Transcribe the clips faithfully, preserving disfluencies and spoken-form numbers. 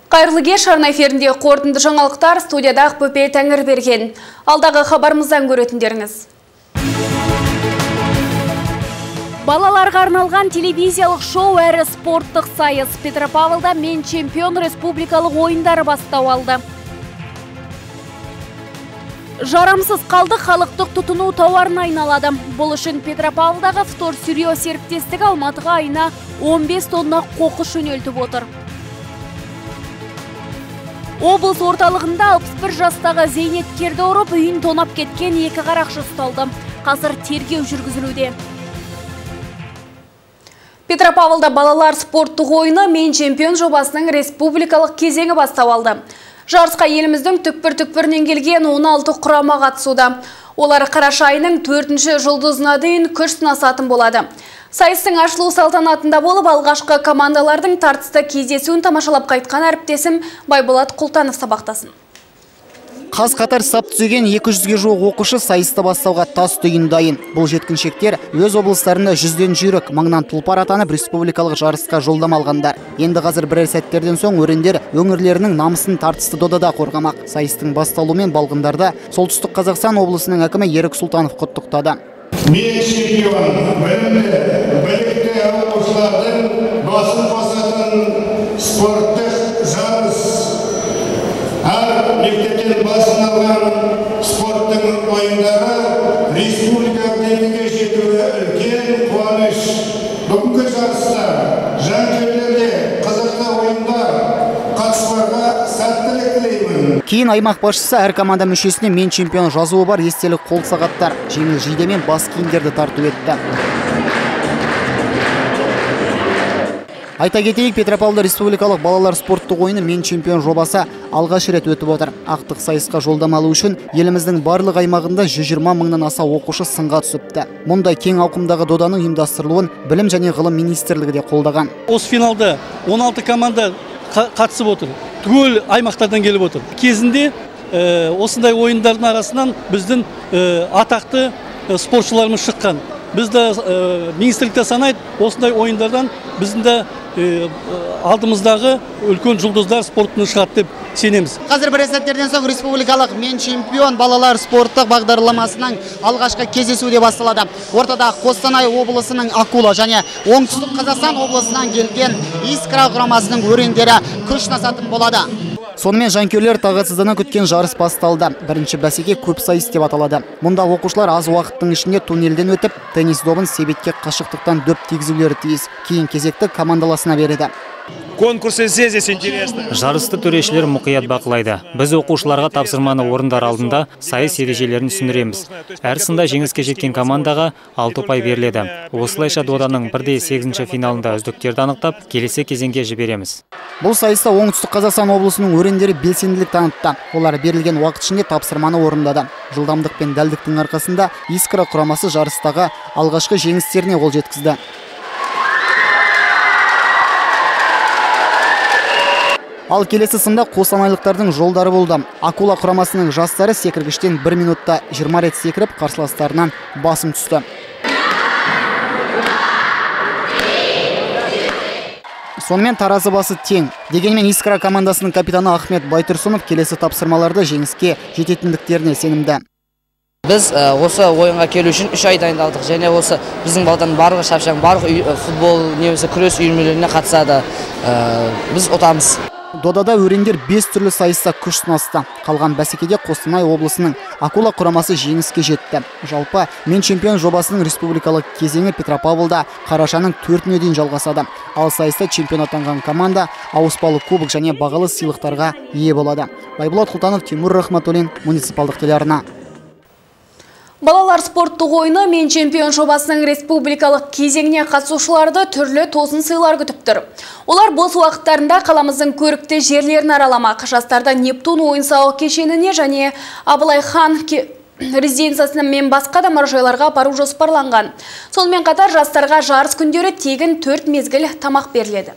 Қайырлы кеш, арна эфирінде қорытынды жаңалықтар, студияда Ақбөпе Тәңір берген. Алдағы хабарымыздан көретіндеріңіз. Балаларға арналған телевизиялық шоу әрі спорттық сайыс. Петропавлда мен чемпион республикалық ойындары бастау алды. Жарамсыз қалды халықтық тұтыну тауарына айналады. Бұл үшін Петропавлдағы вторсырье серіктестігі Алматыға айына он бес тонна қоқыс жөнелтіп отыр. Облыс орталығында алпыс бір жастағы зейнеткерді ұрып, үйін тонап кеткен екі қарақшы ұсталды. Қазір тергеу жүргізілуде. Петропавлда балалар спорттық ойыны мен чемпион жобасының республикалық кезеңі бастау алды. Жарысқа еліміздің түкпір-түкпірінен келген он алты құрама қатысуда. Олар қараша айының төртінші жұлдызына дейін күш сынасатын болады. Сайыстың ашылу салтанатында болып, алғашқы командалардың тартысты кездесуін тамашалап қайтқан әріптесім Байболат Құлтанов сабақтасын. Қаз қатар сап түзеген екі жүзге жуық оқушы сайысты бастауға тас түйін дайын. Бұл жеткіншектер өз облыстарында жүзден жүйрік, мыңнан тұлпар атанып республикалық жарысқа жолдама алғандар. Енді қазір бірер сәттерден соң өрендер өңірлерінің намысын тартысты додада қорғамақ. Сайыстың басталуымен балғындарда Солтүстік Қазақстан облысының әкімі Ерік Сұлтанов құттықтады. Мен чемпион, білімді, білікті оқушылардың басын қосатын спорттық жарыс. Әр мектептен басын алған спорттың ойындары республика деңгейге жетуі үлкен қуаныш. Бүгінгі жарыста жанкүйерлерге қызықты ойындар қатысуға сәттілік тілеймін. Кейін аймақ басшысы әр команда мүшесіне мен чемпион жазуы бар естелік қол сағаттар, жеңіл жейде мен бас киімдерді тарту етті. Айта кетейік, Петропавлда республикалық балалар спорттық ойыны мен чемпион жобасы алғаш рет өтіп отыр. Ақтық сайысқа жолдама алу үшін еліміздің барлық аймағында жүз жиырма мыңнан аса оқушы сынға түсіпті. Мұндай кең ауқымдағы доданың ұйымдастырылуын білім және ғылым министрлігі де қолдаған. Осы финалда он алты команда қатысып отыр. Түгел аймақтардан келіп отыр. Кезінде осындай ойындардың арасынан біздің атақты спортшыларымыз шыққан. Бізді министрлікте санайды, осындай ойындардан біздің алдымыздағы үлкен жұлдыздар спортын шығады деп сенеміз. Қазір бір сәттерден соң республикалық мен чемпион балалар спорттық бағдарламасының алғашқы кездесуі де басталады. Ортада Қостанай облысының Акула және Оңтүстік Қазақстан облысынан келген Искра құрамасының өрендері күш сынасатын болады. Сонымен жанкүйерлер тағатсыздана күткен жарыс басталды. Бірінші бәсеке көп сайыс деп аталады. Мұнда оқушылар аз уақыттың ішінде туннелден өтіп, теннис добын себетке қашықтықтан дөп тигізулері тиіс. Кейін кезекті командаласына береді. Конкурсы здесь интересно. Жарысты төрешілер мұқият бақылайды. Біз оқушыларға тапсырманы орындар алдында сайыс ережелерін түсіндіреміз. Әр сында жеңіске жеткен командаға алты ұпай беріледі. Осылайша доданың бірде сегізінші финалында үздіктерді анықтап, келесі кезеңге жібереміз. Бұл сайыста Оңтүстік Қазақстан облысының өрендері белсенділік танытты. Олар берілген уақыт ішінде тапсырманы орындады. Жылдамдық пен дәлдіктің арқасында Искра құрамасы жарыстағы алғашқы жеңістеріне қол жеткізді. Ал келесі сында қостанайлықтардың жолдары болды. Акула құрамасының жастары секіргіштен бір минутта жиырма рет секіріп, қарсыластарынан басым түсті. Сонымен таразы басы тең. Дегенмен Искра командасының капитаны Ахмет Байтұрсынов келесі тапсырмаларды жеңіске жететіндіктеріне сенімді. Біз осы ойынға келу үшін үш ай дайындалдық, және осы біздің балдан барлығы шапшаң, барлық футбол немесе күрес үйірмелеріне қатысады. Біз ұтамыз. Додада өрендер бес түрлі сайыста күш сынасты. Қалған бәсекеде Қостанай облысының Акула құрамасы жеңіске жетті. Жалпы мен чемпион жобасының республикалық кезеңі Петропавлда қарашаның төртіне дейін жалғасады. Ал сайыста чемпион атанған команда ауыспалы кубок және бағалы сыйлықтарға ие болады. Байболат Құлтанов, Тимур Рахматуллин, муниципалдық телеарна. Балалар спорттық ойыны мен чемпион жобасының республикалық кезеңіне қатысушыларды түрлі тосын сыйлар күтіп тұр. Олар бос уақыттарында қаламыздың көрікті жерлерін араламақ. Жастарда Нептун ойын-сауық кешеніне және Абылай хан резиденциясына мен басқа да мұражайларға бару жоспарланған. Сонымен қатар жастарға жарыс күндері тегін төрт мезгіл тамақ беріледі.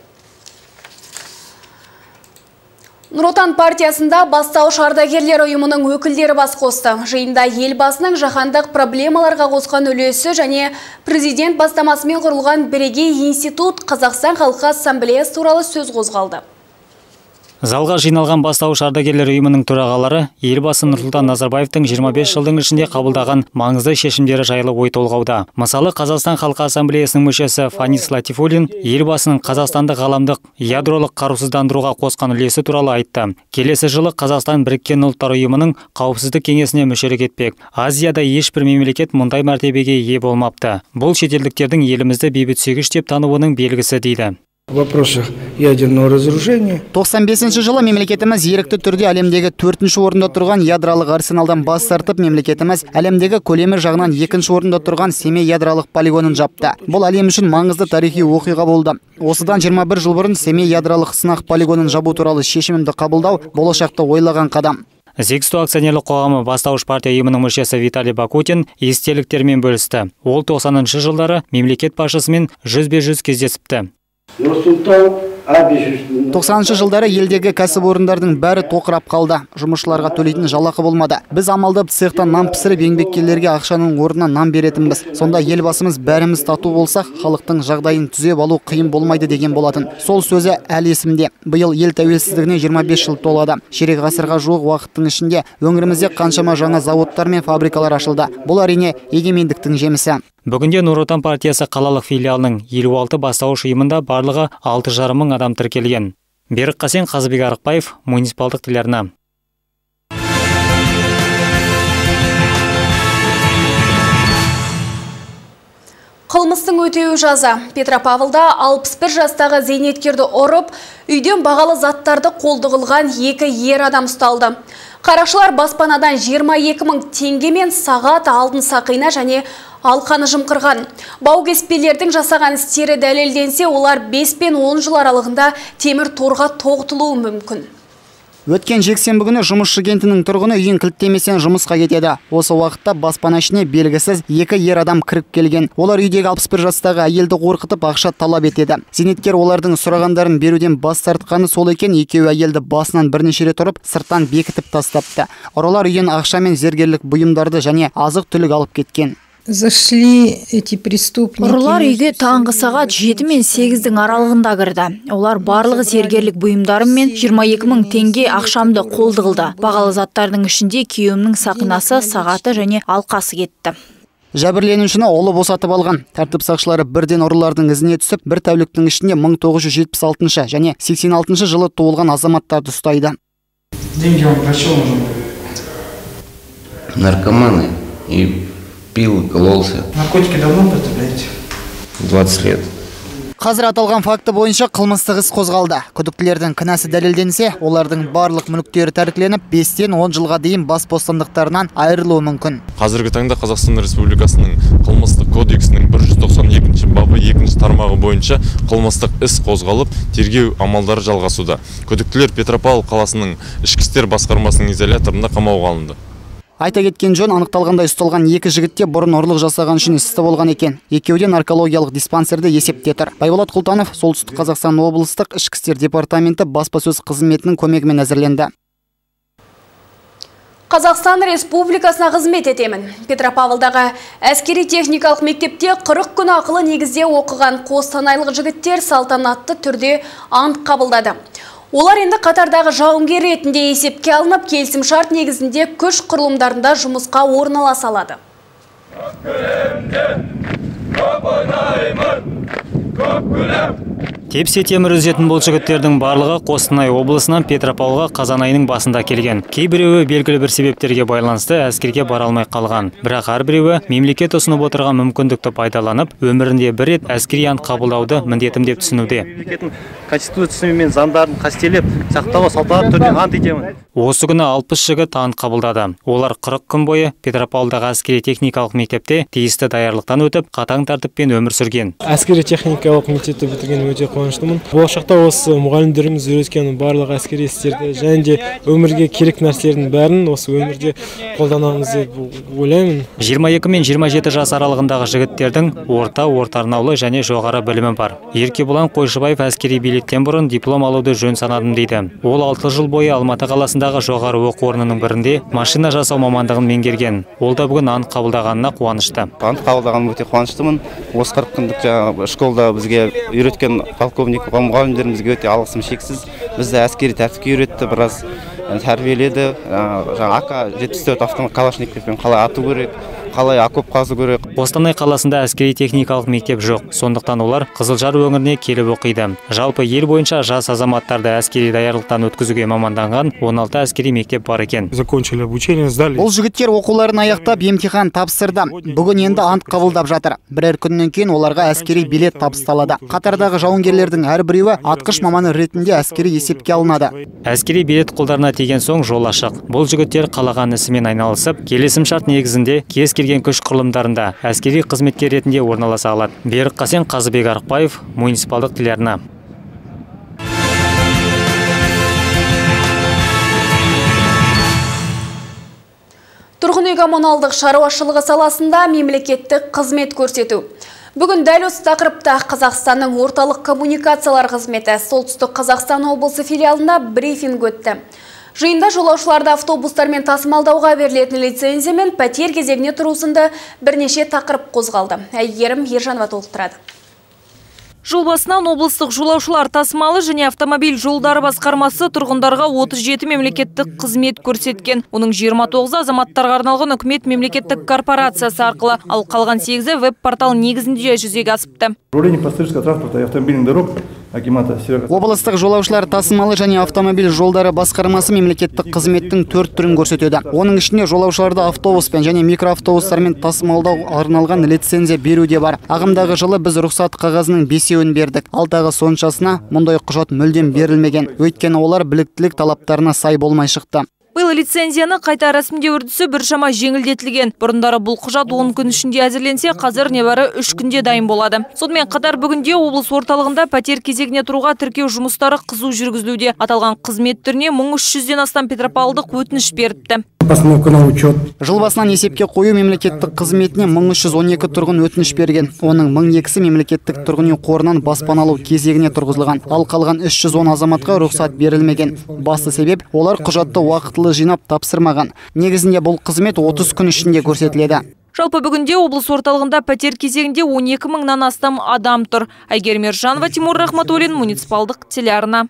Нұр Отан партиясында бастауыш ардагерлер ұйымының өкілдері бас қосты. Жиында елбасының жаһандық проблемаларға қосқан үлесі және президент бастамасымен құрылған бірегей институт Қазақстан халқы ассамблеясы туралы сөз қозғалды. Залға жиналған бастауыш ардагерлер ұйымының төрағалары елбасы Нұрсұлтан Назарбаевтың жиырма бес жылдың ішінде қабылдаған маңызды шешімдері жайлы ой толғауда. Мысалы, Қазақстан Халқы Ассамблеясының мүшесі Фанис Латифуллин елбасының Қазақстанды ғаламдық ядролық қарусыздандыруға қосқан үлесі туралы айтты. Келесі жылы Қазақстан Біріккен ұлттар ұйымының қауіпсіздік кеңесіне мүшелік етпек. Азияда ешбір мемлекет мұндай мәртебеге ие болмапты. Бұл шетелдіктердің елімізді бейбітсүйгіш деп тануының белгісі дейді. В вопросах ядерного разоружения. тоқсан бесінші жылы мемлекетіміз ерікті түрде әлемдегі төртінші орында тұрған ядролық арсеналдан бас тартып, мемлекетіміз әлемдегі көлемі жағынан екінші орында тұрған Семей ядролық полигонын жапты. Бұл әлем үшін маңызды тарихи оқиға болды. Осыдан жиырма бір жыл бұрын Семей ядролық сынақ полигонын жабу туралы шешімді қабылдау болашақта ойлаған қадам. Зексто акционерлік қоғамы бастауыш партия ұйымының мүшесі Виталий Бакутин естеліктермен бөлісті. Ол тоқсаныншы жылдары мемлекет басшысымен жүзбе-жүз кездесіпті. тоқсаныншы жылдары елдегі кәсіпорындардың бәрі тоқырап қалды. Жұмысшыларға төлейтін жалақы болмады. Біз амалдап цехтан нан пісіріп, еңбеккерлерге ақшаның орнына нан беретінбіз. Сонда елбасымыз бәріміз тату болсақ, халықтың жағдайын түзеп алу қиын болмайды деген болатын. Сол сөзі әлі есімде. Биыл ел тәуелсіздігіне жиырма бес жыл толады. Ширек ғасырға жуық уақыттың ішінде өңірімізде қаншама жаңа заводтар мен фабрикалар ашылды. Бұл әрине егемендіктің жемісі. Бүгінде Нұр Отан партиясы қалалық филиалының елу алты бастауыш ұйымында барлығы алты жарым мың адам тіркелген. Берік Қасен, Қазыбек Арықбаев, муниципалдық телеарна. Қылмыстың өтеуі жаза. Петропавлда алпыс бір жастағы зейнеткерді ұрып, үйден бағалы заттарды қолды қылған екі ер адам ұсталды. Қарақшылар баспанадан жиырма екі мың теңге мен сағат, алтын сақина және алқаны жымқырған. Баугеспелердің жасаған істері дәлелденсе, олар бес пен он жыл аралығында темір торға тоғытылуы мүмкін. Өткен жексенбі күні жұмысшы кентінің тұрғыны үйін кілттеместен жұмысқа кетеді. Осы уақытта баспана ішіне белгісіз екі ер адам кіріп келген. Олар үйдегі алпыс бір жастағы әйелді қорқытып ақша талап етеді. Зейнеткер олардың сұрағандарын беруден бас тартқаны сол екен, екеуі әйелді басынан бірнеше рет ұрып, сырттан бекітіп тастапты. Ұрылар үйден ақша мен зергерлік бұйымдарды және азық-түлік алып кеткен. Зашли эти преступники. Ұрылар үйге таңғы сағат жеті мен сегіздің аралығында кірді. Олар барлығы зергерлік бұйымдарым мен жиырма екі мың теңге ақшамды қолды қылды. Бағалы заттардың ішінде күйеуімнің сақинасы, сағаты және алқасы кетті. Жәбірленушіні олы босатып алған. Тәртіп сақшылары бірден ұрылардың ізіне түсіп, бір тәуліктің ішінде мың тоғыз жүз жетпіс алтыншы және сексен алтыншы жылы туылған азаматтарды ұстайды. Деньги вам про что нужны? Наркоманы и пил, кололся. Наркотики давно употребляете? двадцать лет. Қазір аталған факты бойынша қылмыстық іс қозғалды. Күдіктілердің кінәсі дәлелденсе, олардың барлық мүліктері тәркіленіп, бестен он жылға дейін бас бостандықтарынан айырылуы мүмкін. Қазіргі таңда Қазақстан Республикасының қылмыстық кодексінің бір жүз тоқсан екінші бабы екінші тармағы бойынша қылмыстық іс қозғалып, тергеу амалдары жалғасуда. Күдіктілер Петропавл қаласының ішкі істер басқармасының изоляторында қамауға алынды. Айта кеткен жөн, анықталғандай ұсталған екі жігітте бұрын ұрлық жасаған үшін істі болған екен. Екеуі де наркологиялық диспансерде есепте тұр. Байболат Құлтанов, Солтүстік Қазақстан облыстық ішкі істер департаменті баспасөз қызметінің көмегімен әзірленді. Қазақстан Республикасына қызмет етемін. Петропавлдағы әскери техникалық мектепте қырық күн ақылы негізде оқыған қостанайлық жігіттер салтанатты түрде ант қабылдады. Олар енді қатардағы жауынгер ретінде есепке алынып, келісім шарт негізінде күш құрылымдарында жұмысқа орналаса алады. Тепсе темір үзетін бұл жігіттердің барлығы Қостанай облысынан Петропавлға қазан айының басында келген. Кейбіреуі белгілі бір себептерге байланысты әскерге бара алмай қалған. Бірақ әрбіреуі мемлекет ұсынып отырған мүмкіндікті пайдаланып, өмірінде бір рет әскери ант қабылдауды міндетім деп түсінуде. Конституциясы мен заңдарын қастелеп, сақтауға салтанатты түрде ант етемін. Осы күні алпыс жігіт ант қабылдады. Олар қырық күн бойы Петропавлдағы әскери техникалық мектепте тиісті даярлықтан өтіп, қатаң тәртіппен өмір сүрген. Әскери техникалық мектепті бітірген өте қуаныштымын. Болашақта осы мұғалімдеріміз үйреткен барлық әскери істерді және де өмірге керек нәрселердің бәрін осы өмірде қолданамыз деп ойлаймын. жиырма екі мен жиырма жеті жас аралығындағы жігіттердің орта, орта арнаулы және жоғары білімі бар. Еркебұлан Қойшыбаев әскери билеттен бұрын диплом алуды жөн санадым дейді. Ол алты жыл бойы Алматы қаласындағы жоғары оқу орнының бірінде машина жасау мамандығын меңгерген. Ол да бүгін ант қабылдағанына қуанышты. Ант қабылдағаным өте қуаныштымын. Осы қырық күндік жаңағы школда бізге үйреткен полковник мұғалімдерімізге өте алғысым шексіз. Бізді әскери тәртіпке үйретті, біраз тәрбиеледі. Жаңа А К жетпіс төрт автомат калашниковпен қалай ату керек, қалай окоп қазу керек. Қостанай қаласында әскери техникалық мектеп жоқ, сондықтан олар Қызылжар өңіріне келіп оқиды. Жалпы ел бойынша жас азаматтарды әскери даярлықтан өткізуге маманданған он алты әскери мектеп бар екен. Закончили обучение, сдали. Бұл жігіттер оқуларын аяқтап емтихан тапсырды. Бүгін енді ант қабылдап жатыр. Бірер күннен кейін оларға әскери билет табысталады. Қатардағы жауынгерлердің әрбіреуі атқыш маманы ретінде әскери есепке алынады. Әскери билет қолдарына тиген соң жол ашық. Бұл жігіттер қалаған ісімен айналысып, келісім шарт негізінде кез келген күш құрылымдарында әскери қызметкер ретінде орналаса алады. Берік Қасен, Қазыбек Арықбаев, муниципалдық телеарна. Тұрғын үй коммуналдық шаруашылығы саласында мемлекеттік қызмет көрсету. Бүгін дәл осы тақырыпта Қазақстанның орталық коммуникациялар қызметі Солтүстік Қазақстан облысы филиалында брифинг өтті. Жиында жолаушыларды автобустармен тасымалдауға берілетін лицензия мен пәтер кезегіне тұрусында бірнеше тақырып қозғалды. Әйгерім Ержанова толықтырады. Жол басынан облыстық жолаушылар тасымалы және автомобиль жолдары басқармасы тұрғындарға отыз жеті мемлекеттік қызмет көрсеткен. Оның жиырма тоғызы азаматтарға арналған үкімет мемлекеттік корпорациясы арқылы, ал қалған сегізі веб-портал негізінде жүзеге асыпты. Облыстық жолаушылар тасымалы және автомобиль жолдары басқармасы мемлекеттік қызметтің төрт түрін көрсетеді. Оның ішінде жолаушыларды автобуспен және микроавтобустармен тасымалдау арналған лицензия беруде бар. Ағымдағы жылы біз рұқсат қағазының бесеуін бердік. Алдағы соншасына мұндай құжат мүлдем берілмеген. Өйткені олар біліктілік талаптарына сай болмай шықты. Бұл лицензияны қайта рәсімдеу үрдісі біршама жеңілдетілген. Бұрындары бұл құжат он күн ішінде әзірленсе, қазір небәрі үш күнде дайын болады. Сонымен қатар бүгінде облыс орталығында пәтер кезегіне тұруға тіркеу жұмыстары қызу жүргізілуде. Аталған қызмет түріне мың үш жүзден астам петропавлдық өтініш беріпті. Жыл басынан есепке қою мемлекеттік қызметіне мың үш жүз он екі тұрғын өтініш берген. Оның мың екісі мемлекеттік тұрғын үй қорынан баспаналы кезегіне тұрғызылған. Ал қалған үш жүз он азаматқа рұқсат берілмеген. Басты себеп олар құжатты уақытылы жинап тапсырмаған. Негізінде бұл қызмет отыз күн ішінде көрсетіледі. Жалпы бүгінде облыс орталығында пәтер кезегінде он екі мыңнан астам адам тұр. Әйгерім Ержанова, Тимур Рахматуллин, муниципалдық телеарна.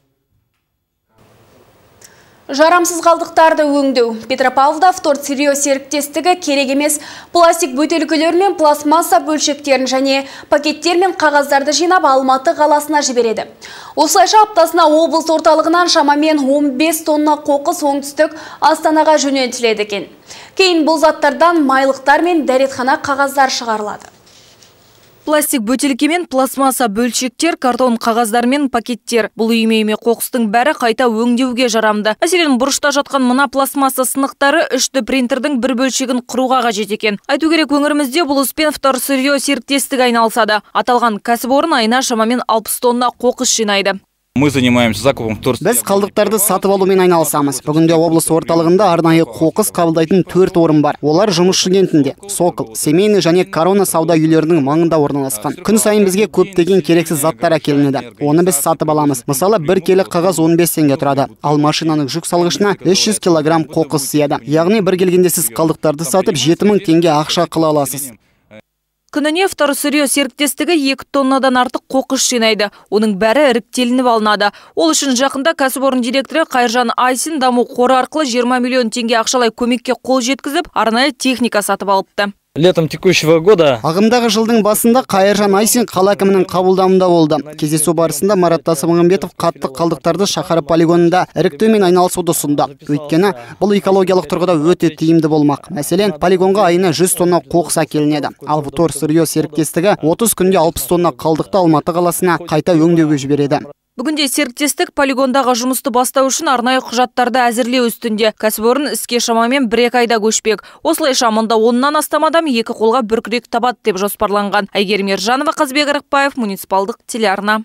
Жарамсыз қалдықтарды өңдеу. Петропавлда Вторсырье серіктестігі керек емес пластик бөтелкелер мен пластмасса бөлшектерін және пакеттер мен қағаздарды жинап Алматы қаласына жібереді. Осылайша аптасына облыс орталығынан шамамен он бес тонна қоқыс оңтүстік Астанаға жөнелтіледі екен. Кейін бұл заттардан майлықтар мен дәретхана қағаздар шығарылады. Пластик бөтелкемен пластмасса бөлшектер, картон қағаздар мен пакеттер. Бұл үйме-үйме қоқыстың бәрі қайта өңдеуге жарамды. Мәселен, бұрышта жатқан мына пластмасса сынықтары үшті принтердің бір бөлшегін құруға қажет екен. Айту керек, өңірімізде бұл іспен Вторсырье серіктестігі айналысады. Аталған кәсіпорын айына шамамен алпыс тонна қоқыс жинайды. Мы занимаемся закупом вторсырья. Біз қалдықтарды сатып алумен айналысамыз. Бүгінде облыс орталығында арнайы қоқыс қабылдайтын төрт орын бар. Олар жұмысшы кентінде, Сокол, Семейный және Корона сауда үйлерінің маңында орналасқан. Күн сайын бізге көптеген керексіз заттар әкелінеді. Оны біз сатып аламыз. Мысалы, бір келі қағаз он бес теңге тұрады. Ал машинаның жүк салғышына үш жүз килограмм қоқыс сыяды. Яғни бір келгенде сіз қалдықтарды сатып жеті мың теңге ақша қыла аласыз. Күніне Вторсырье серіктестігі екі тоннадан артық қоқыс жинайды. Оның бәрі іріктелініп алынады. Ол үшін жақында кәсіпорын директоры Қайыржан Айсин даму қоры арқылы жиырма миллион теңге ақшалай көмекке қол жеткізіп, арнайы техника сатып алыпты. Летом текущего года ағымдағы жылдың басында Қайыржан Айсин қала әкімінің қабылдауында болды. Кездесу барысында Марат Тасымағамбетов қатты қалдықтарды шаһар полигонында іріктеумен айналысуды ұсынды. Өйткені бұл экологиялық тұрғыда өте тиімді болмақ. Мәселен, полигонға айына жүз тонна қоқыс әкелінеді. Ал Вторсырье серіктестігі отыз күнде алпыс тонна қалдықты Алматы қаласына қайта өңдеуге жібереді. Бүгінде серіктестік полигондағы жұмысты бастау үшін арнайы құжаттарды әзірлеу үстінде. Кәсіпорын іске шамамен бір-екі айда көшпек. Осылайша мұнда оннан астам адам екі қолға бір күрек табады деп жоспарланған. Әйгерім Ержанова, Қазыбек Арықбаев, муниципалдық телеарна.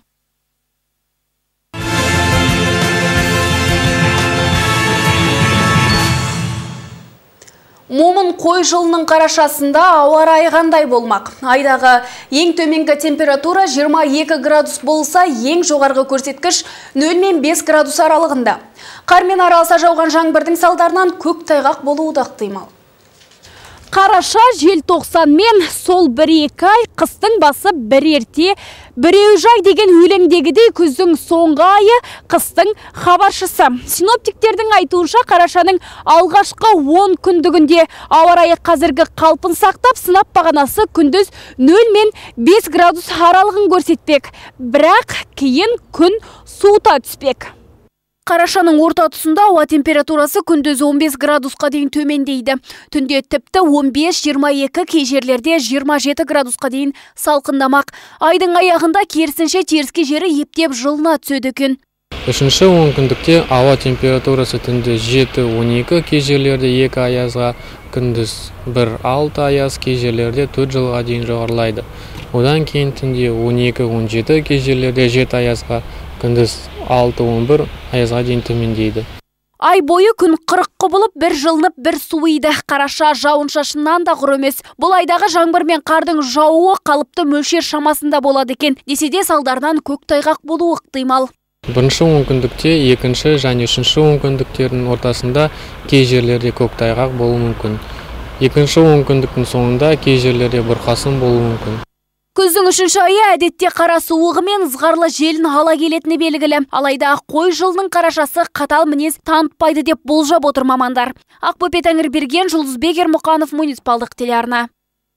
Момын қой жылының қарашасында ауа райы қандай болмақ? Айдағы ең төменгі температура жиырма екі градус болса, ең жоғарғы көрсеткіш нөл мен бес градус аралығында. Қармен араласа жауған жаңбырдың салдарынан көк тайғақ болуы да ықтимал. Қараша, желтоқсан мен сол бір-екі ай, қыстың басы бір ерте, біреу жай деген өлеңдегідей күздің соңғы айы, қыстың хабаршысы. Синоптиктердің айтуынша қарашаның алғашқы он күндігінде ауа райы қазіргі қалпын сақтап, сынап бағанасы күндіз нөл мен бес градус аралығын көрсетпек. Бірақ кейін күн суыта түспек. Қарашаның орта тұсында ауа температурасы күндіз он бес градусқа дейін төмендейді. Түнде тіпті он бес жиырма екі, кей жерлерде жиырма жеті градусқа дейін салқындамақ. Айдың аяғында керісінше теріске жері ептеп жылына түседі екен. Үшінші онкүндікте ауа температурасы түнде жеті он екі, кей жерлерде екі аязға, күндіз бір алты аяз, кей жерлерде төрт жылға дейін жоғарылайды. Одан кейін түнде он екі он жеті, кей жерлерде жеті аязға, күндіз алты он бір аязға дейін төмендейді. Ай бойы күн қырық құбылып, бір жылынып, бір суиды. Қараша жауын шашыннан да құр емес. Бұл айдағы жаңбыр мен қардың жауы қалыпты мөлшер шамасында болады екен. Десе де салдарынан көктайғақ болуы ықтимал. Бірінші онкүндікте, екінші және үшінші онкүндіктердің ортасында кей жерлерде көктайғақ болуы мүмкін. Екінші онкүндіктің соңында кей жерлерде бұрқасын болуы мүмкін. Күздің үшінші айы әдетте қара суығы мен ызғарлы желін ала келетіні белгілі. Алайда қой жылының қарашасы қатал мінез танытпайды деп болжап отыр мамандар. Ақбөпе Тәңірберген, Жұлдызбек Ермұқанов, муниципалдық телеарна.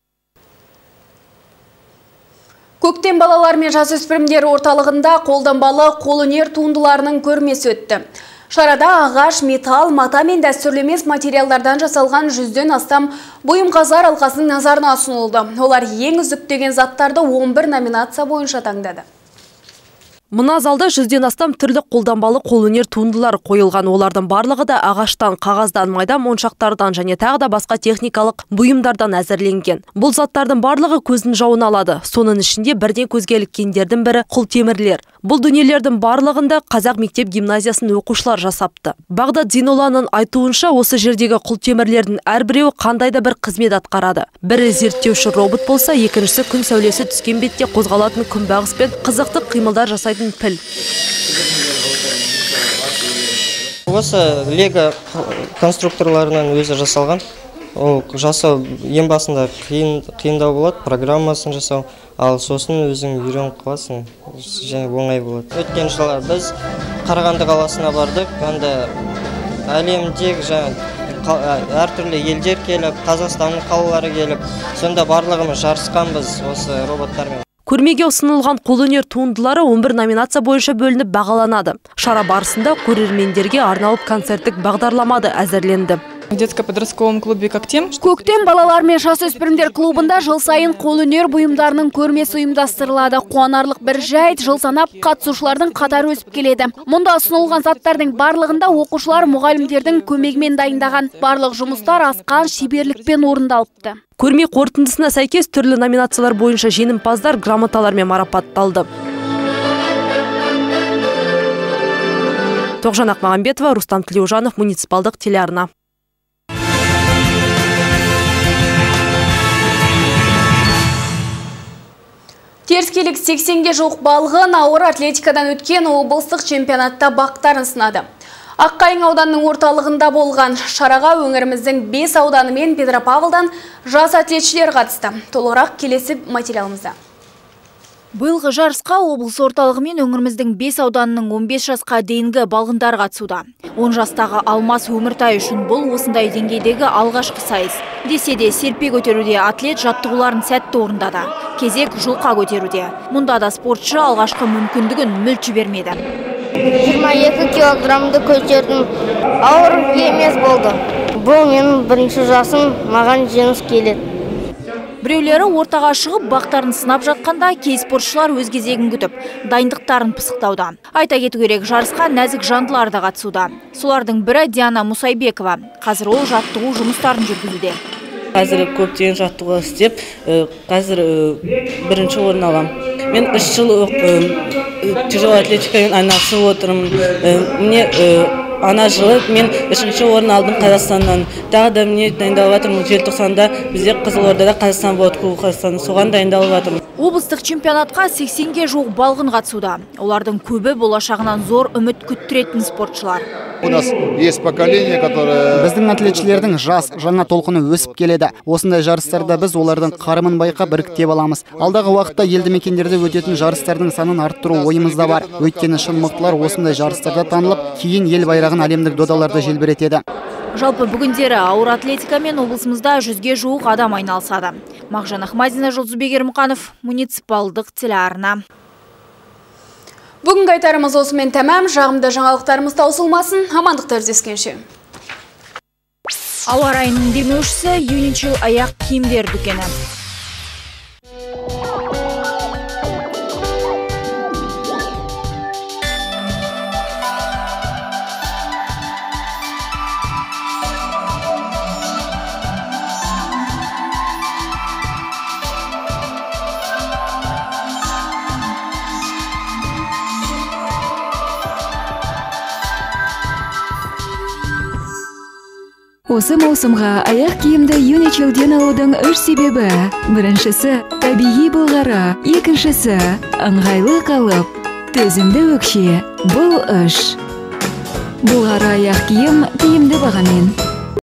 Көктем балалар мен жасөспірімдер орталығында қолданбалы қолөнер туындыларының көрмесі өтті. Шарада ағаш, металл, мата мен дәстүрлі емес материалдардан жасалған жүзден астам бұйымқазар алқасының назарына ұсынылды. Олар ең үздік деген заттарды он бір номинация бойынша таңдады. Мына залда жүзден астам түрлі қолданбалы қолөнер туындылар қойылған. Олардың барлығы да ағаштан, қағаздан, майда моншақтардан және тағы да басқа техникалық бұйымдардан әзірленген. Бұл заттардың барлығы көздің жауын алады. Соның ішінде бірден көзге іліккендердің бірі құлтемірлер. Бұл дүниелердің барлығында қазақ мектеп гимназиясының оқушылар жасапты. Бағдат Зейнолланың айтуынша, осы жердегі құлтемірлердің әрбіреуі қандай да бір қызмет атқарады. Бірі зерттеуші робот болса, екіншісі күн сәулесі түскен бетте қозғалатын күнбағыс пен қызықты қимылдар жасайтын піл. Осы лего конструкторларынан өзі жасалған. Ол жасау ең басында қиындау болады, программасын жасау, ал сосын өзің үйреніп қаласың, және оңай болады. Өткен жылы біз Қарағанды қаласына бардық, онда әлемдегі әртүрлі елдер келіп, Қазақстанның қалалары келіп, сонда барлығымыз жарысқанбыз осы роботтармен. Көрмеге ұсынылған қолөнер туындылары он бір номинация бойынша бөлініп бағаланады. Шара барысында көрермендерге арналып концерттік бағдарламада әзірленді. В детско-подростковом клубе «Коктем». Көктем балалар мен жасөспірімдер клубында жыл сайын қолөнер бұйымдарының көрмесі ұйымдастырылады. Қуанарлық бір жайт, жыл санап қатысушылардың қатары өсіп келеді. Мұнда ұсынылған заттардың барлығында оқушылар мұғалімдердің көмегімен дайындаған. Барлық жұмыстар асқан шеберлікпен орындалыпты. Көрме қорытындысына сәйкес түрлі номинациялар бойынша жеңімпаздар грамоталармен марапатталды. Тоғжан Ақмағамбетова, Рустам Тілеужанов, муниципалдық телеарна. Теріскейлік сексенге жуық балғын ауыр атлетикадан өткен облыстық чемпионатта бақтарын сынады. Аққайың ауданының орталығында болған шараға өңіріміздің бес ауданы мен Петропавлдан жас атлетшілер қатысты. Толығырақ келесі материалымызда. Биылғы жарысқа облыс орталығы мен өңіріміздің бес ауданының он бес жасқа дейінгі балғындар қатысуда. он жастағы Алмас Өміртай үшін бұл осындай деңгейдегі алғашқы сайыс. Десе де серпе көтеруде атлет жаттығуларын сәтті орындады. Кезек жұлқа көтеруде. Мұнда да спортшы алғашқы мүмкіндігін мүлт жібермеді. жиырма екі килограммды көтердім. Ауыр емес болды. Бұл менің бірінші жасым, маған жеңіс келеді. Біреулері ортаға шығып бақтарын сынап жатқанда, кей спортшылар өз кезегін күтіп, дайындықтарын пысықтауда. Айта кету керек, жарысқа нәзік жандылар да қатысуда. Солардың бірі Диана Мусайбекова. Қазір ол жаттығу жұмыстарын жүргізуде. Қазір көптеген жаттығу істеп, қазір бірінші орын алам. Мен үш жыл тяжелый атлетикамен айналысып отырмын. Мне ана жылы мен үшінші орын алдым Қазақстаннан. Тағы да мне дайындалып жатырмын. желтоқсанда бізде Қызылордада Қазақстан болады, Қазақстан, соған дайындалып жатырмын. Облыстық чемпионатқа сексенге жуық балғын қатысуда. Олардың көбі болашағынан зор үміт күттіретін спортшылар. У нас есть поколение, которое... Біздің атлетшілердің жас, жаңа толқыны өсіп келеді. Осындай жарыстарда біз олардың қарымын байқап біріктеп аламыз. Алдағы уақытта елді мекендерде өтетін жарыстардың санын арттыру ойымызда бар. Өйткені шын мықтылар осындай жарыстарда танылып, кейін ел байрағын әлемдік додаларда желбіретеді. Жалпы бүгіндері ауыр атлетикамен облысымызда жүзге жуық адам айналысады. Мағжан Ахмадина, Жұлдызбек Ермұқанов, муниципалдық телеарна. Бүгінгі айтарымыз осымен тәмам. Жағымды жаңалықтарымыз таусылмасын. Амандықтар дескенше. Ауа райының демеушісі Юничел аяқ киімдер дүкені. Осы маусымға аяқ киімді Юничелден алудың үш себебі. Біріншісі табиғи болғары, екіншісі ыңғайлы қалып, төзімді өкше. Бұл үш. Болғары аяқ киім тиімді бағамен.